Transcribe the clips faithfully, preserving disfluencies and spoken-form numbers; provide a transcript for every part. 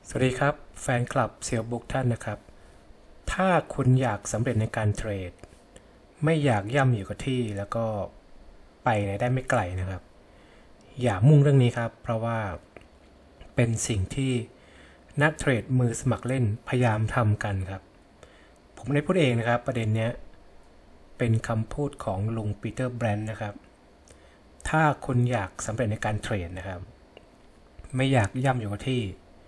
สวัสดีครับแฟนคลับเซียวบุ๊กท่านนะครับถ้าคุณอยากสำเร็จในการเทรดไม่อยากย่ำอยู่กับที่แล้วก็ไปไหนได้ไม่ไกลนะครับอย่ามุ่งเรื่องนี้ครับเพราะว่าเป็นสิ่งที่นักเทรดมือสมัครเล่นพยายามทำกันครับผมไม่ได้พูดเองนะครับประเด็นเนี้ยเป็นคำพูดของลุงปีเตอร์แบรนด์นะครับถ้าคุณอยากสำเร็จในการเทรดนะครับไม่อยากย่ำอยู่กับที่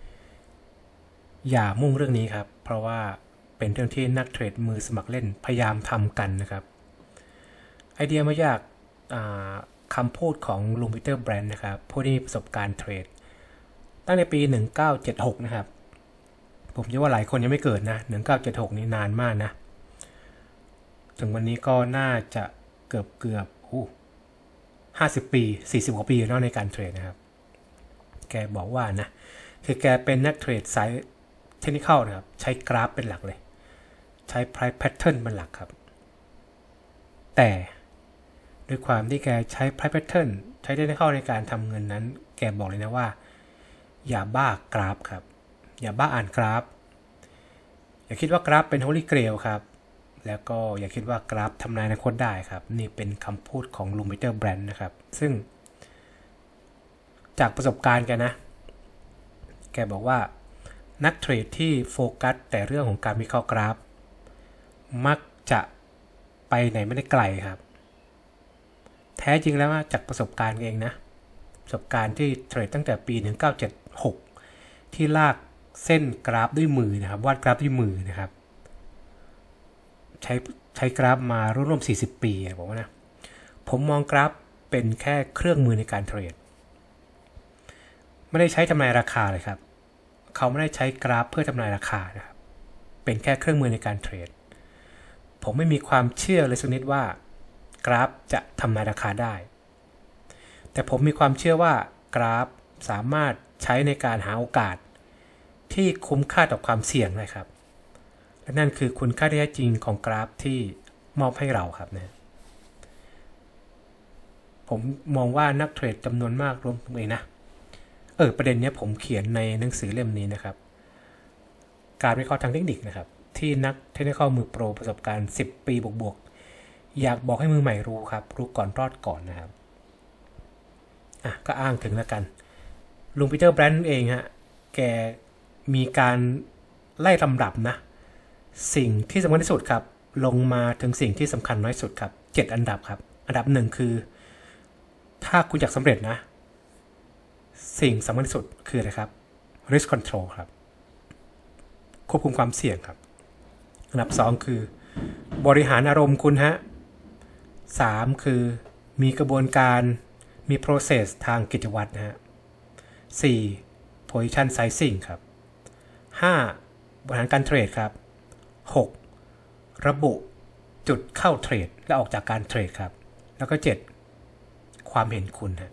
อย่ามุ่งเรื่องนี้ครับเพราะว่าเป็นเรื่องที่นักเทรดมือสมัครเล่นพยายามทำกันนะครับไอเดียมาจากคำพูดของลุงปีเตอร์แบรนด์นะครับผู้ที่มีประสบการณ์เทรดตั้งในปีหนึ่งเก้าเจ็ดหกนะครับผมเชื่อว่าหลายคนยังไม่เกิดนะหนึ่งเก้าเจ็ดหกนี่นานมากนะถึงวันนี้ก็น่าจะเกือบเกือบห้าสิบปีสี่สิบกว่าปีแล้วในการเทรดนะครับแกบอกว่านะคือแกเป็นนักเทรดสายเทคนิคอลนะครับใช้กราฟเป็นหลักเลยใช้ price pattern เป็นหลักครับแต่ด้วยความที่แกใช้ price pattern ใช้เทคนิคอลในการทำเงินนั้นแกบอกเลยนะว่าอย่าบ้ากราฟครับอย่าบ้าอ่านกราฟอย่าคิดว่ากราฟเป็น holy grail ครับแล้วก็อย่าคิดว่ากราฟทำนายอนาคตได้ครับนี่เป็นคำพูดของลุงปีเตอร์แบรนด์นะครับซึ่งจากประสบการณ์แกนะแกบอกว่านักเทรดที่โฟกัสแต่เรื่องของการวิเคราะห์กราฟมักจะไปไหนไม่ได้ไกลครับแท้จริงแล้วจากประสบการณ์เองนะประสบการณ์ที่เทรดตั้งแต่ปีหนึ่งเก้าเจ็ดหกที่ลากเส้นกราฟด้วยมือนะครับวาดกราฟด้วยมือนะครับใช้ใช้กราฟมาร่วมๆสี่สิบปีบอกว่านะผมมองกราฟเป็นแค่เครื่องมือในการเทรดไม่ได้ใช้ทำนายราคาเลยครับเขาไม่ได้ใช้กราฟเพื่อทำนายราคานะครับเป็นแค่เครื่องมือในการเทรดผมไม่มีความเชื่อเลยสักนิดว่ากราฟจะทำนายราคาได้แต่ผมมีความเชื่อว่ากราฟสามารถใช้ในการหาโอกาสที่คุ้มค่าต่อความเสี่ยงเลยครับและนั่นคือคุณค่าที่แท้จริงของกราฟที่มอบให้เราครับนะผมมองว่านักเทรดจำนวนมากรวมผมเองนะเออประเด็นนี้ผมเขียนในหนังสือเล่มนี้นะครับการวิเคราะห์ทางเทคนิคนะครับที่นักเทคนิคมือโปรประสบการณ์สิบปีบวกๆอยากบอกให้มือใหม่รู้ครับรู้ก่อนรอดก่อนนะครับอ่ะก็อ้างถึงแล้วกันลุงปีเตอร์แบรนด์เองฮะแกมีการไล่ลำดับนะสิ่งที่สำคัญที่สุดครับลงมาถึงสิ่งที่สำคัญน้อยสุดครับเจ็ดอันดับครับอันดับหนึ่งคือถ้าคุณอยากสำเร็จนะสิ่งสำคัญที่สุดคืออะไรครับ risk control ครับควบคุมความเสี่ยงครับอันดับสองคือบริหารอารมณ์คุณฮะสามคือมีกระบวนการมี process ทางกิจวัตรนะฮะสี่ position sizing ครับห้าบริหารการเทรดครับหกระบุจุดเข้าเทรดและออกจากการเทรดครับแล้วก็เจ็ดความเห็นคุณฮะ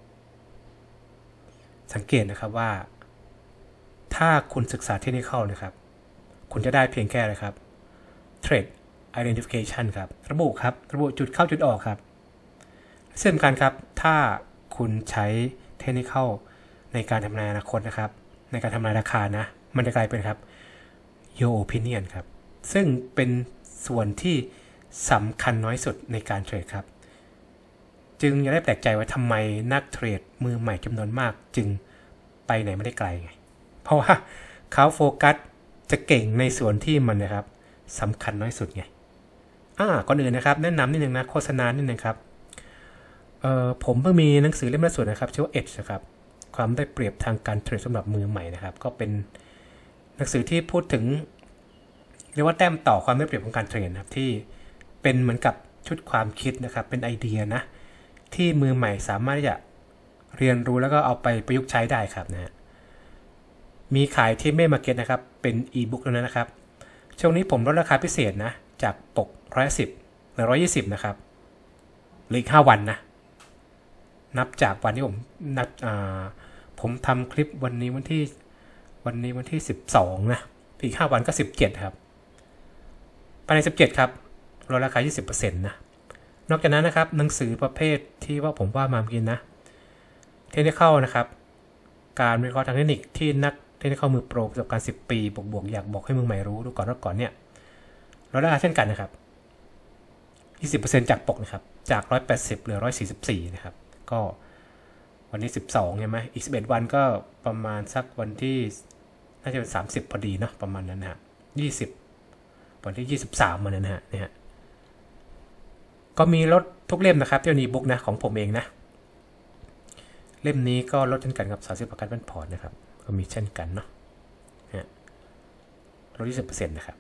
สังเกตนะครับว่าถ้าคุณศึกษาเทคนิคอลนะครับคุณจะได้เพียงแค่อะไรครับ Trade Identification ครับระบุครับระบุจุดเข้าจุดออกครับเช่นกันครับถ้าคุณใช้เทคนิคอลในการทำนายอนาคตนะครับในการทำนายราคานะมันจะกลายเป็นครับ Your Opinion ครับซึ่งเป็นส่วนที่สำคัญน้อยสุดในการเทรดครับจึงอย่าได้แปลกใจว่าทำไมนักเทรดมือใหม่จำนวนมากจึงไปไหนไม่ได้ไกลไงเพราะว่าเขาโฟกัสจะเก่งในส่วนที่มันนะครับสำคัญน้อยสุดไงอ่าก่อนอื่นนะครับแนะนำนิดนึงนะโฆษณานิดนึงครับเอ่อผมเพิ่งมีหนังสือเล่มล่าสุดนะครับชื่อว่า Edge นะครับความได้เปรียบทางการเทรดสำหรับมือใหม่นะครับก็เป็นหนังสือที่พูดถึงเรียกว่าแต้มต่อความได้เปรียบของการเทรดนะครับที่เป็นเหมือนกับชุดความคิดนะครับเป็นไอเดียนะที่มือใหม่สามารถที่จะเรียนรู้แล้วก็เอาไปประยุกต์ใช้ได้ครับนะฮะมีขายที่เมมาร์เก็ตนะครับเป็นอีบุ๊กแล้วนะครับช่วงนี้ผมลดราคาพิเศษนะจากปกหนึ่งร้อยสิบเหลือหนึ่งร้อยยี่สิบนะครับเหลืออีกห้าวันนะนับจากวันที่ผมนับอ่าผมทำคลิปวันนี้วันที่วันนี้วันที่สิบสองนะอีกห้าวันก็สิบเจ็ดครับภายในสิบเจ็ดครับลดราคา ยี่สิบเปอร์เซ็นต์ นะนอกจากนั้นนะครับหนังสือประเภทที่ว่าผมว่ามาเมื่อกี้นะเทคนิคอลนะครับการวิเคราะห์ทางเทคนิคที่นักเทคนิคมือโปรประสบการณ์สิบปีบวกๆอยากบอกให้มือใหม่รู้ดูก่อนว่าก่อนเนี่ยเราได้เช่นกันนะครับ ยี่สิบเปอร์เซ็นต์ จากปกนะครับจากหนึ่งร้อยแปดสิบเหลือหนึ่งร้อยสี่สิบสี่นะครับก็วันนี้สิบสองใช่ไหมอีกสิบเอ็ดวันก็ประมาณสักวันที่น่าจะเป็นสามสิบพอดีเนาะประมาณนั้นนะฮะยี่สิบวันที่ยี่สิบสามมันนะฮะเนี่ยก็มีลดทุกเล่มนะครับที่มีบุ๊กนะของผมเองนะเล่มนี้ก็ลดเช่นกันกับสามสิบประกันเป็นพอร์ตนะครับก็มีเช่นกันเนาะลด ยี่สิบเปอร์เซ็นต์ นะครับ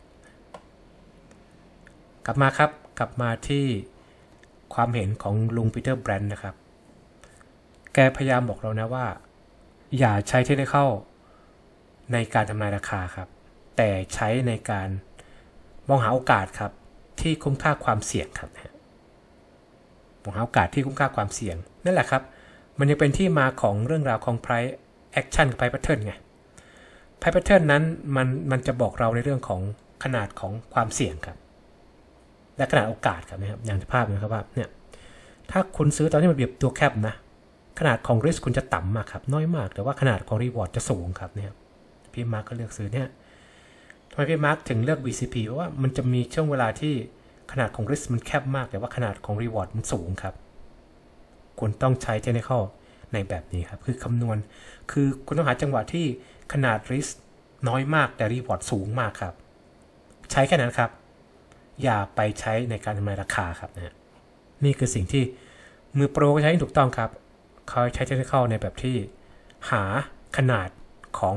กลับมาครับกลับมาที่ความเห็นของลุงปีเตอร์แบรนด์นะครับแกพยายามบอกเรานะว่าอย่าใช้เทคนิคในการทำนายราคาครับแต่ใช้ในการมองหาโอกาสครับที่คุ้มค่าความเสี่ยงครับมองหาโอกาสที่คุ้มค่าความเสี่ยงนั่นแหละครับมันยังเป็นที่มาของเรื่องราวของ price action กับ price pattern ไง price pattern นั้นมันมันจะบอกเราในเรื่องของขนาดของความเสี่ยงครับและขนาดโอกาสครับนะครับอย่างที่ภาพนะครับว่าเนี่ยถ้าคุณซื้อตอนที่มันแบบตัวแคบนะขนาดของ risk คุณจะต่ำมากครับน้อยมากแต่ว่าขนาดของ reward จะสูงครับเนี่ยพี่มาร์คก็เลือกซื้อเนี่ยทำไมพี่มาร์คถึงเลือก บี ซี พี เพราะว่ามันจะมีช่วงเวลาที่ขนาดของ risk มันแคบมากแต่ว่าขนาดของ reward มันสูงครับคุณต้องใช้ technical ในแบบนี้ครับคือคำนวณคือคุณต้องหาจังหวะที่ขนาด risk น้อยมากแต่ reward สูงมากครับใช้แค่นั้นครับอย่าไปใช้ในการทำนายราคาครับนะนี่คือสิ่งที่มือโปรก็ใช้ถูกต้องครับเขาใช้ technical ในแบบที่หาขนาดของ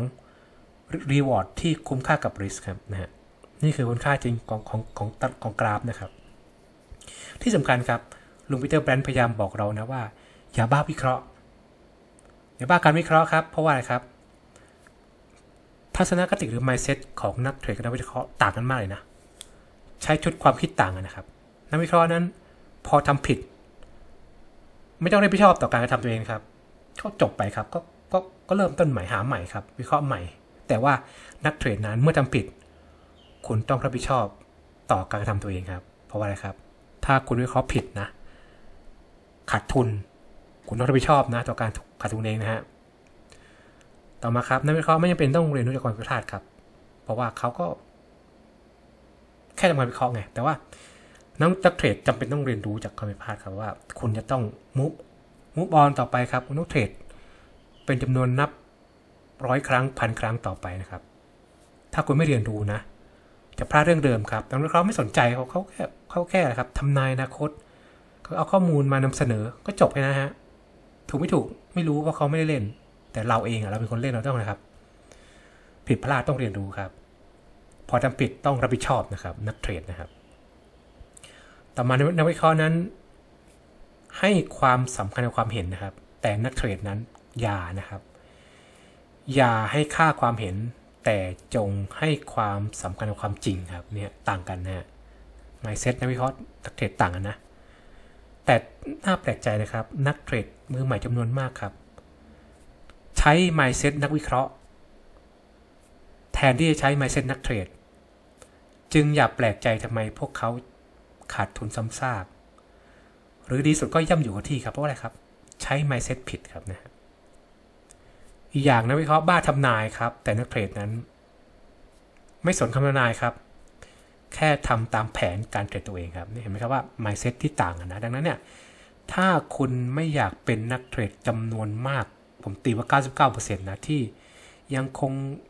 reward ที่คุ้มค่ากับ risk ครับนะฮะนี่คือคุณค่าจริงของของของของกราฟนะครับที่สำคัญครับลุงปีเตอร์แบรนด์พยายามบอกเรานะว่าอย่าบ้าวิเคราะห์อย่าบ้าการวิเคราะห์ครับเพราะว่าอะไรครับทัศนคติหรือ mindset ของนักเทรดกับนักวิเคราะห์ต่างกันมากเลยนะใช้ชุดความคิดต่างกันนะครับนักวิเคราะห์นั้นพอทำผิดไม่ต้องรับผิดชอบต่อการกระทำตัวเองครับเขาจบไปครับก็ก็ก็เริ่มต้นใหม่หาใหม่ครับวิเคราะห์ใหม่แต่ว่านักเทรดนั้นเมื่อทำผิดคุณต้องรับผิดชอบต่อการกระทำตัวเองครับเพราะว่าอะไรครับถ้าคุณวิเคราะห์ผิดนะขาดทุนคุณต้องรับผิดชอบนะต่อการขาดทุนเองนะฮะต่อมาครับนักวิเคราะห์ไม่จำเป็นต้องเรียนรู้จากความผิดพลาดครับเพราะว่าเขาก็แค่ทำการวิเคราะห์ไงแต่ว่านักเทรดจำเป็นต้องเรียนรู้จากความผิดพลาดครับว่าคุณจะต้องมูฟมูฟออนต่อไปครับคุณต้องเทรดเป็นจำนวนนับร้อยครั้งพันครั้งต่อไปนะครับถ้าคุณไม่เรียนรู้นะจะพลาดเรื่องเดิมครับนักวิเคราะห์ไม่สนใจเขาเขาแค่เขาแค่ครับทำนายอนาคตเขาเอาข้อมูลมานำเสนอก็จบแค่นะฮะถูกไม่ถูกไม่รู้เพราะเขาไม่ได้เล่นแต่เราเองอะเราเป็นคนเล่นเราต้องนะครับผิดพลาดต้องเรียนรู้ครับพอทำผิดต้องรับผิดชอบนะครับนักเทรดนะครับต่อมานักวิเคราะห์นั้นให้ความสำคัญกับความเห็นนะครับแต่นักเทรดนั้นอย่านะครับอย่าให้ค่าความเห็นแต่จงให้ความสำคัญกับความจริงครับเนี่ยต่างกันนะฮะ mindset นักวิเคราะห์นักเทรดต่างกันนะแต่น่าแปลกใจนะครับนักเทรดมือใหม่จำนวนมากครับใช้ mindset นักวิเคราะห์แทนที่จะใช้ mindset นักเทรดจึงอย่าแปลกใจทำไมพวกเขาขาดทุนซ้ำซากหรือดีสุดก็ย่ำอยู่กับที่ครับเพราะอะไรครับใช้ mindset ผิดครับนะอีกอย่างนักวิเคราะห์บ้าทำนายครับแต่นักเทรดนั้นไม่สนคำทำนายครับแค่ทำตามแผนการเทรดตัวเองครับนี่เห็นไหมครับว่า mindset ที่ต่างกันนะดังนั้นเนี่ยถ้าคุณไม่อยากเป็นนักเทรดจำนวนมากผมตีว่า เก้าสิบเก้าเปอร์เซ็นต์ นะที่ยังคง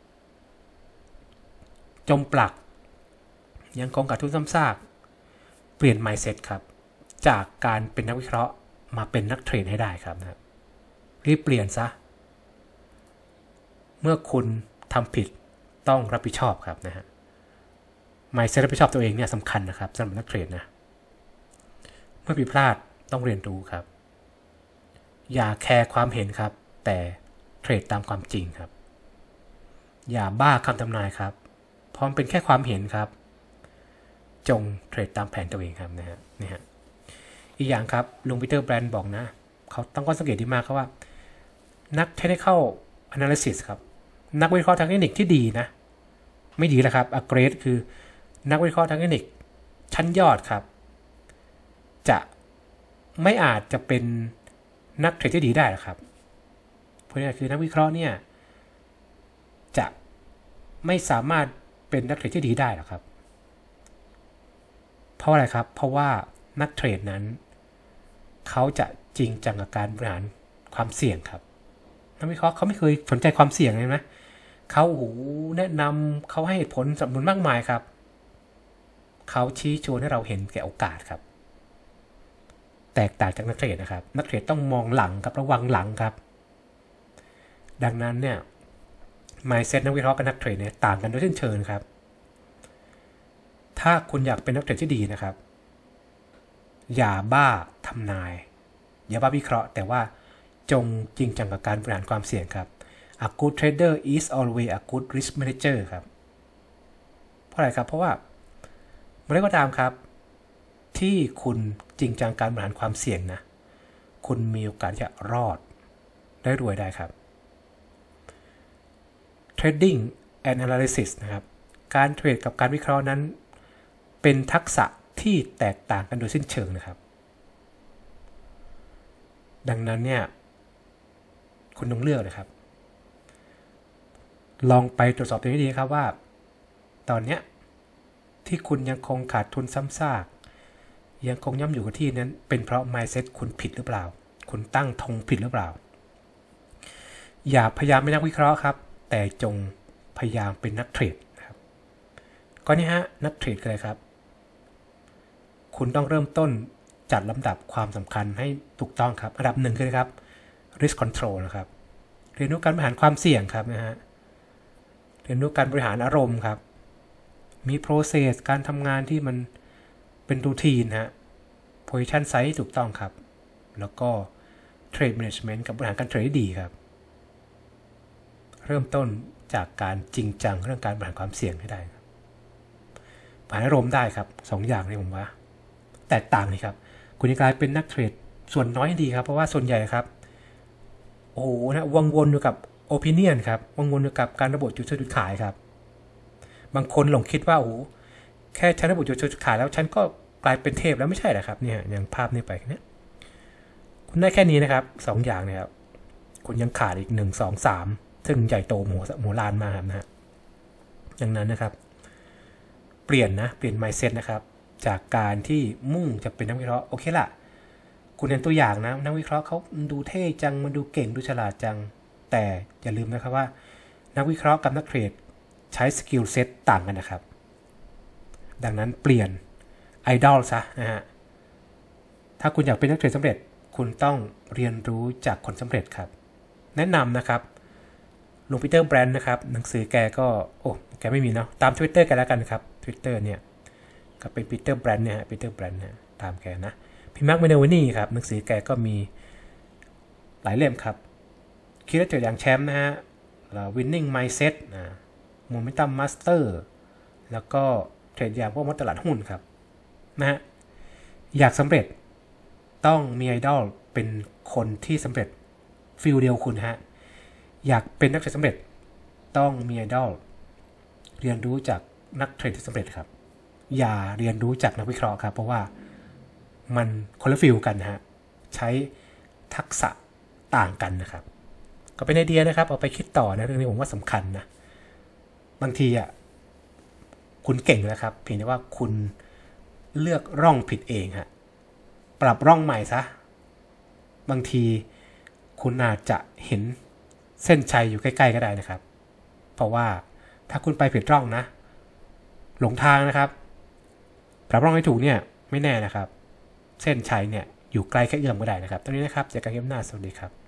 จมปลักยังคงขาดทุนซ้ำซากเปลี่ยน mindset ครับจากการเป็นนักวิเคราะห์มาเป็นนักเทรดให้ได้ครับนะรีบเปลี่ยนซะเมื่อคุณทำผิดต้องรับผิดชอบครับนะฮะ mindset รับผิดชอบตัวเองเนี่ยสำคัญนะครับสำหรับนักเทรดนะเมื่อผิดพลาดต้องเรียนรู้ครับอย่าแคร์ความเห็นครับแต่เทรดตามความจริงครับอย่าบ้าคำทำนายครับเพราะมันเป็นแค่ความเห็นครับจงเทรดตามแผนตัวเองครับนะฮะนี่ฮะอีกอย่างครับลุงปีเตอร์แบรนด์บอกนะเขาตั้งข้อสังเกตที่มากครับว่านัก technical analysis ครับนักวิเคราะห์ทางเทคนิคที่ดีนะไม่ดีแล้วครับ a great คือนักวิเคราะห์ทางเทคนิคชั้นยอดครับจะไม่อาจจะเป็นนักเทรดที่ดีได้หรอกครับเพราะนี่คือนักวิเคราะห์เนี่ยจะไม่สามารถเป็นนักเทรดที่ดีได้หรอกครับเพราะอะไรครับเพราะว่านักเทรดนั้นเขาจะจริงจังกับการบริหารความเสี่ยงครับนักวิเคราะห์เขาไม่เคยสนใจความเสี่ยงเลยนะเขาโอ้โหแนะนำเขาให้เหตุผลสนับสนุนมากมายครับเขาชี้ชวนให้เราเห็นแก่โอกาสครับแตกต่างจากนักเทรดนะครับนักเทรดต้องมองหลังครับระวังหลังครับดังนั้นเนี่ย mindset นักวิเคราะห์กับนักเทรดเนี่ยต่างกันโดยสิ้นเชิงครับถ้าคุณอยากเป็นนักเทรดที่ดีนะครับอย่าบ้าทำนายอย่าบ้าวิเคราะห์แต่ว่าจงจริงจังกับการบริหารความเสี่ยงครับ A good trader is always a good risk manager ครับเพราะอะไรครับเพราะว่าเมื่อไรก็ตามครับที่คุณจริงจังการบริหารความเสี่ยงนะคุณมีโอกาสจะรอดได้รวยได้ครับ Trading and Analysis นะครับการเทรดกับการวิเคราะห์นั้นเป็นทักษะที่แตกต่างกันโดยสิ้นเชิงนะครับดังนั้นเนี่ยคุณต้องเลือกเลยครับลองไปตรวจสอบตัวเองดีครับว่าตอนเนี้ยที่คุณยังคงขาดทุนซ้ำซากยังคงย่ำอยู่กับที่นั้นเป็นเพราะ mindset คุณผิดหรือเปล่าคุณตั้งธงผิดหรือเปล่าอย่าพยายามเป็นนักวิเคราะห์ครับแต่จงพยายามเป็นนักเทรดครับก็นี่ฮะนักเทรดเลยครับคุณต้องเริ่มต้นจัดลำดับความสำคัญให้ถูกต้องครับอันดับหนึ่งคือครับ risk control นะครับเรียนรู้การบริหารความเสี่ยงครับนะฮะเรียนรู้การบริหารอารมณ์ครับมี process การทำงานที่มันเป็นรูทีนฮะ position size ถูกต้องครับแล้วก็ trade management กับบริหารการเทรดได้ดีครับเริ่มต้นจากการจริงจังเรื่องการบริหารความเสี่ยงให้ได้บริหารอารมณ์ได้ครับสองอย่างนี้ผมว่าแตกต่างเลยครับคุณจะกลายเป็นนักเทรดส่วนน้อยดีครับเพราะว่าส่วนใหญ่ครับโอ้โหนะวังวนอยู่กับ opinion ครับวังวนอยู่กับการระบุจุดซื้อจุดขายครับบางคนหลงคิดว่าโอ้โหแค่ฉันระบุจุดซื้อจุดขายแล้วฉันก็กลายเป็นเทพแล้วไม่ใช่หรอครับเนี่ยอย่างภาพนี้ไปเนี่ยคุณได้แค่นี้นะครับสองอย่างเนี่ยครับคุณยังขาดอีกหนึ่งสองสามซึ่งใหญ่โตหมูหมูลานมาครับนะฮะดังนั้นนะครับเปลี่ยนนะเปลี่ยน mindset นะครับจากการที่มุ่งจะเป็นนักวิเคราะห์โอเคละคุณเห็นตัวอย่างนะนักวิเคราะห์เขาดูเท่จังมันดูเก่งดูฉลาดจังแต่อย่าลืมนะครับว่านักวิเคราะห์กับนักเทรดใช้สกิลเซ็ตต่างกันนะครับดังนั้นเปลี่ยนไอดอลซะนะฮะถ้าคุณอยากเป็นนักเทรดสำเร็จคุณต้องเรียนรู้จากคนสำเร็จครับแนะนำนะครับลุงปีเตอร์แบรนด์นะครับหนังสือแกก็โอ้แกไม่มีเนาะตาม Twitter กันแล้วกันครับ Twitter เนี่ยก็เป็นปีเตอร์แบรนด์เนี่ยปีเตอร์แบรนด์เนี่ยตามแกนะพี่มาร์คเมเนวินี่ครับหนังสือแกก็มีหลายเล่มครับคิดแล้วเจออย่างแชมป์นะฮะ winning mindset นะ momentum master แล้วก็เทรดอย่างพวกมัตลาดหุ้นครับนะฮะอยากสำเร็จต้องมีไอดอลเป็นคนที่สำเร็จฟิลเดียวคุณฮะอยากเป็นนักเทรดสำเร็จต้องมีไอดอลเรียนรู้จากนักเทรดที่สำเร็จครับอย่าเรียนรู้จากนักวิเคราะห์ครับเพราะว่ามันคนละฟิลกันฮะใช้ทักษะต่างกันนะครับก็เป็นไอเดียนะครับเอาไปคิดต่อนะเรื่องนี้ผมว่าสำคัญนะบางทีอ่ะคุณเก่งแล้วครับเพียงแต่ว่าคุณเลือกร่องผิดเองฮะปรับร่องใหม่ซะบางทีคุณอาจจะเห็นเส้นชัยอยู่ใกล้ๆก็ได้นะครับเพราะว่าถ้าคุณไปผิดร่องนะหลงทางนะครับปรับร่องให้ถูกเนี่ยไม่แน่นะครับเส้นชัยเนี่ยอยู่ใกล้แค่เอื้อมก็ได้นะครับตอนนี้นะครับเจอกันคลิปหน้าสวัสดีครับ